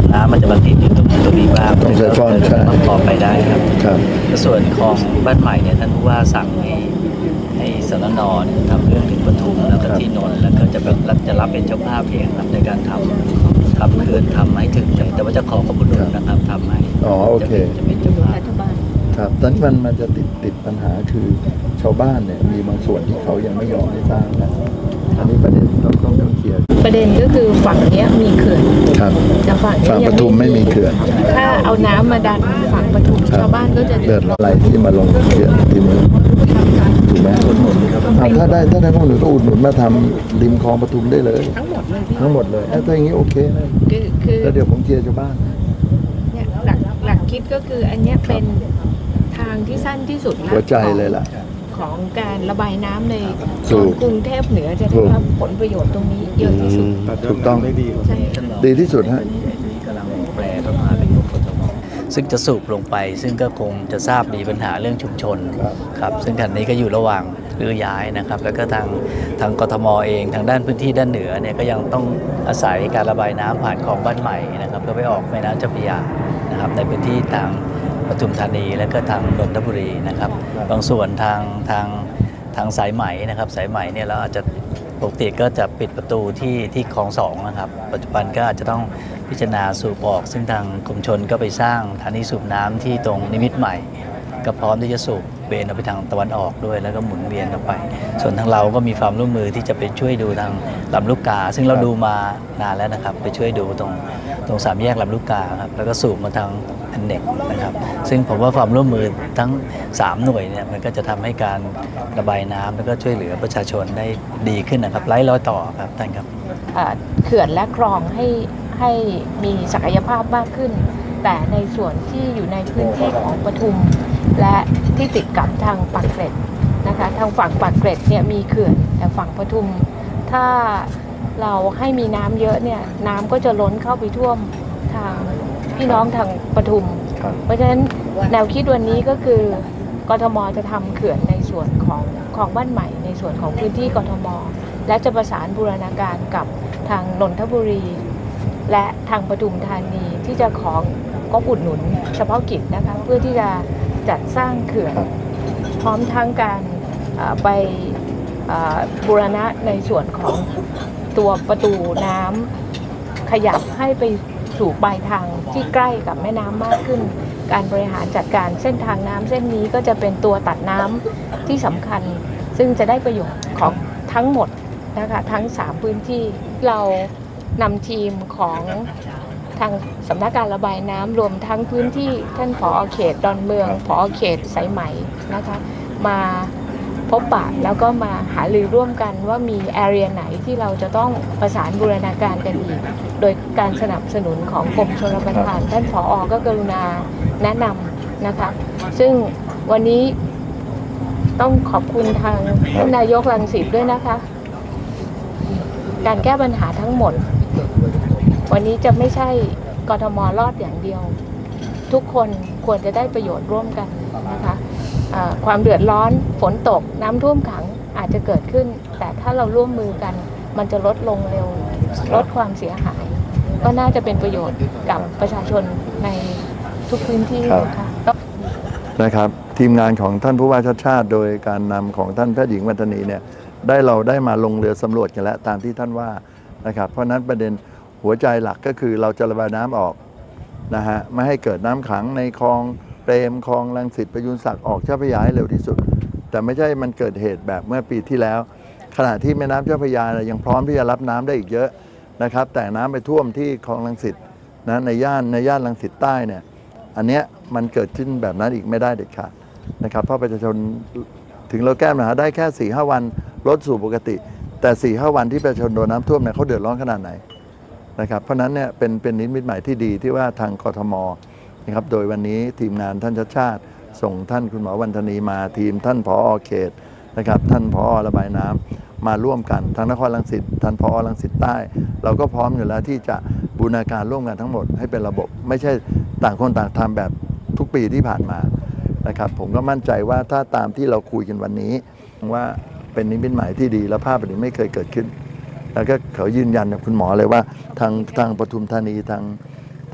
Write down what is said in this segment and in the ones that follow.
น้ำมันจะมาติดอยู่ตรงนี้บ้างตรงสายฟอนใช่พอไปได้ครับครับส่วนของบ้านใหม่เนี่ยท่านผู้ว่าสั่งให้สนน.ทำเรื่องถึงปทุมแล้วก็ที่นนท์แล้วก็จะรับเป็นเจ้าภาพเองครับในการทำเขื่อนทำให้ถึงแต่ว่าจะขอกรมหลวงนะครับทำให้โอเคจะเป็นเจ้าภาพครับตอนนี้มันจะติดปัญหาคือชาวบ้านเนี่ยมีบางส่วนที่เขายังไม่ยอมให้สร้างนะอันนี้ประเด็นต้องเคลียร์ประเด็นก็คือฝั่งนี้มีเขื่อนครับแต่ฝั่งปทุมไม่มีเขื่อนถ้าเอาน้ำมาดันฝั่งปทุมชาวบ้านก็จะเดือดร้อนอะไรที่มาลงเขื่อนทีนี้ถูกไหมถ้าได้ข้อหนึ่งก็อุดหนุนมาทำริมคลองปทุมได้เลยทั้งหมดเลยถ้าอย่างนี้โอเคเลยแล้วเดี๋ยวผมเคลียร์ชาวบ้านเนี่ยหลักคิดก็คืออันนี้เป็นทางที่สั้นที่สุดหัวใจเลยล่ะของการระบายน้ำในกรุงเทพเหนือจะได้รับผลประโยชน์ตรงนี้เยอะที่สุดถูกต้องดีที่สุดฮะกำลังแปลเข้ามาเป็นกทมซึ่งจะสูบลงไปซึ่งก็คงจะทราบดีปัญหาเรื่องชุมชนครับซึ่งขณะนี้ก็อยู่ระหว่างรื้อย้ายนะครับแล้วก็ทางกทมเองทางด้านพื้นที่ด้านเหนือเนี่ยก็ยังต้องอาศัยการระบายน้ำผ่านคลองบ้านใหม่นะครับเพื่อไปออกแม่น้ำเจ้าพระยานะครับในพื้นที่ทางปทุมธานีและก็ทางนนทบุรีนะครับบางส่วนทางสายไหมนะครับสายไหมเนี่ยเราอาจจะปกติก็จะปิดประตูที่คลอง2นะครับปัจจุบันก็อาจจะต้องพิจารณาสูบออกซึ่งทางกรมชลก็ไปสร้างสถานีสูบน้ำที่ตรงนิมิตรใหม่ก็พร้อมที่จะสูบเบนออกไปทางตะวันออกด้วยแล้วก็หมุนเวียนออกไปส่วนทางเราก็มีความร่วมมือที่จะไปช่วยดูทางลำลูกกาซึ่งเราดูมานานแล้วนะครับไปช่วยดูตรง3 แยกลำลูกกาครับแล้วก็สูบมาทางอันเน็กนะครับซึ่งผมว่าความร่วมมือทั้ง3หน่วยเนี่ยมันก็จะทำให้การระบายน้ำแล้วก็ช่วยเหลือประชาชนได้ดีขึ้นนะครับไร้รอยต่อครับท่านครับเขื่อนและคลองให้มีศักยภาพมากขึ้นแต่ในส่วนที่อยู่ในพื้นที่ของปทุมและที่ติดกับทางปากเกร็ดนะคะทางฝั่งปากเกร็ดเนี่ยมีเขื่อนแต่ฝั่งปทุมถ้าเราให้มีน้ำเยอะเนี่ยน้ำก็จะล้นเข้าไปท่วมทางพี่น้องทางปทุมเพราะฉะนั้นแนวคิดวันนี้ก็คือกทมจะทำเขื่อนในส่วนของบ้านใหม่ในส่วนของพื้นที่กทมและจะประสานบูรณาการกับทางนนทบุรีและทางปทุมธานีที่จะของก็อุดหนุนเฉพาะกิจนะคะเพื่อที่จะจัดสร้างเขื่อนพร้อมทั้งการไปบูรณะในส่วนของตัวประตูน้ำขยับให้ไปสู่ปลายทางที่ใกล้กับแม่น้ำมากขึ้นการบริหารจัดการเส้นทางน้ำเส้นนี้ก็จะเป็นตัวตัดน้ำที่สำคัญซึ่งจะได้ประโยชน์ของทั้งหมดนะคะทั้ง3พื้นที่เรานำทีมของทางสำนักการระบายน้ำรวมทั้งพื้นที่ท่านผอ.เขตดอนเมืองผอ.เขตสายไหมนะคะมาพบปะแล้วก็มาหารือร่วมกันว่ามีแอเรียไหนที่เราจะต้องประสานบูรณาการกันอีกโดยการสนับสนุนของกรมชลประทานท่านผอ.ก็กรุณาแนะนำนะคะซึ่งวันนี้ต้องขอบคุณทางท่านนายกรังสิตด้วยนะคะการแก้ปัญหาทั้งหมดวันนี้จะไม่ใช่กทม.รอดอย่างเดียวทุกคนควรจะได้ประโยชน์ร่วมกันนะคะความเดือดร้อนฝนตกน้ำท่วมขังอาจจะเกิดขึ้นแต่ถ้าเราร่วมมือกันมันจะลดลงเร็วลดความเสียหายก็น่าจะเป็นประโยชน์กับประชาชนในทุกพื้นที่นะครับทีมงานของท่านผู้ว่าชาติชาติโดยการนำของท่านแพทย์หญิงวรรษณีเนี่ยเราได้มาลงเรือสำรวจกันแล้วตามที่ท่านว่านะครับเพราะนั้นประเด็นหัวใจหลักก็คือเราจะระบายน้ำออกนะฮะไม่ให้เกิดน้ำขังในคลองเปรมคลองรังสิตประยุนศักดิ์ออกเจ้าพระยาให้เร็วที่สุดแต่ไม่ใช่มันเกิดเหตุแบบเมื่อปีที่แล้วขณะที่แม่น้ำเจ้าพระยายังพร้อมที่จะรับน้ำได้อีกเยอะนะครับแต่น้ำไปท่วมที่คลองรังสิตนะในย่านรังสิตใต้เนี่ยอันเนี้ยมันเกิดขึ้นแบบนั้นอีกไม่ได้เด็ดขาดนะครับเพราะประชาชนถึงเราแก้ปัญหาได้แค่4-5 วันลดสู่ปกติแต่4-5 วันที่ประชาชนโดนน้ำท่วมเนี่ยเขาเดือดร้อนขนาดไหนนะครับเพราะนั้นเนี่ยเป็นนิมิตหมายที่ดีที่ว่าทางกทม.นะครับโดยวันนี้ทีมงานท่านชาติชาติส่งท่านคุณหมอวรรษณีมาทีมท่านผอ.เขตนะครับท่านผอ.ระบายน้ำมาร่วมกันทางนครรังสิตท่านผอ.รังสิตใต้เราก็พร้อมอยู่แล้วที่จะบูรณาการร่วมกันทั้งหมดให้เป็นระบบไม่ใช่ต่างคนต่างทำแบบทุกปีที่ผ่านมานะครับผมก็มั่นใจว่าถ้าตามที่เราคุยกันวันนี้ว่าเป็นนิมิตหมายที่ดีและภาพแบบนี้ไม่เคยเกิดขึ้นแล้วก็เขายืนยันกับคุณหมอเลยว่าทางปทุมธานีท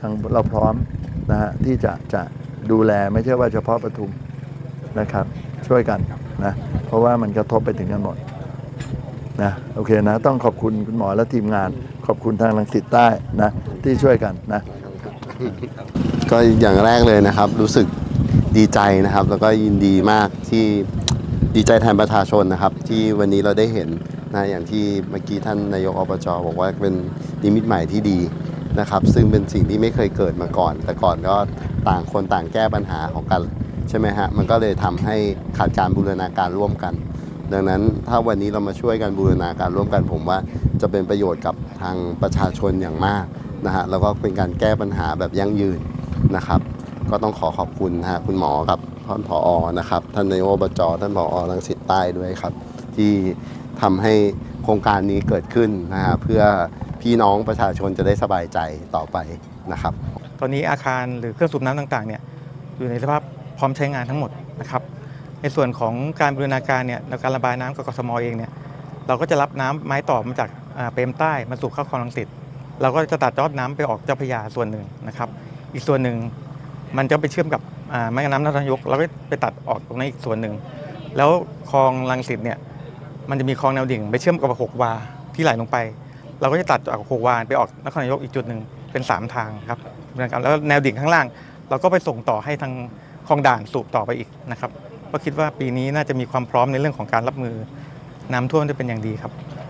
ทางเราพร้อมนะฮะที่จะดูแลไม่ใช่ว่าเฉพาะปทุมนะครับช่วยกันนะเพราะว่ามันกระทบไปถึงกันหมดนะโอเคนะต้องขอบคุณคุณหมอและทีมงานขอบคุณทางรังสิตใต้นะที่ช่วยกันนะก็อย่างแรกเลยนะครับรู้สึกดีใจนะครับแล้วก็ยินดีมากที่ดีใจแทนประชาชนนะครับที่วันนี้เราได้เห็นนะอย่างที่เมื่อกี้ท่านนายกอบจ.บอกว่าเป็นนิมิตใหม่ที่ดีนะครับซึ่งเป็นสิ่งที่ไม่เคยเกิดมาก่อนแต่ก่อนก็ต่างคนต่างแก้ปัญหาของกันใช่ไหมฮะมันก็เลยทำให้ขาดการบูรณาการร่วมกันดังนั้นถ้าวันนี้เรามาช่วยกันบูรณาการร่วมกันผมว่าจะเป็นประโยชน์กับทางประชาชนอย่างมากนะฮะแล้วก็เป็นการแก้ปัญหาแบบยั่งยืนนะครับก็ต้องขอบคุณนะฮะคุณหมอกับท่านผอ.นะครับท่านนายกอบจ.ท่านผอ.รังสิตใต้ด้วยครับที่ทำให้โครงการนี้เกิดขึ้นนะฮะเพื่อพี่น้องประชาชนจะได้สบายใจต่อไปนะครับตอนนี้อาคารหรือเครื่องสูบน้ำต่างๆเนี่ยอยู่ในสภาพพร้อมใช้งานทั้งหมดนะครับในส่วนของการบูรณาการเนี่ยในการระบายน้ำกับกทม.เองเนี่ยเราก็จะรับน้ำไม้ต่อมาจากเปรมใต้มาสู่เข้าคลองรังสิตเราก็จะตัดยอดน้ำไปออกเจ้าพระยาส่วนหนึ่งนะครับอีกส่วนหนึ่งมันจะไปเชื่อมกับแม่น้ำนครนายกเราก็ไปตัดออกตรงนั้นอีกส่วนหนึ่งแล้วคลองรังสิตเนี่ยมันจะมีคลองแนวดิ่งไปเชื่อมกับ6 วาที่ไหลลงไปเราก็จะตัดจาก6 วาไปออกนครนายกอีกจุดหนึ่งเป็น3 ทางครับแล้วแนวดิ่งข้างล่างเราก็ไปส่งต่อให้ทางคลองด่านสูบต่อไปอีกนะครับก็คิดว่าปีนี้น่าจะมีความพร้อมในเรื่องของการรับมือน้ำท่วมได้เป็นอย่างดีครับ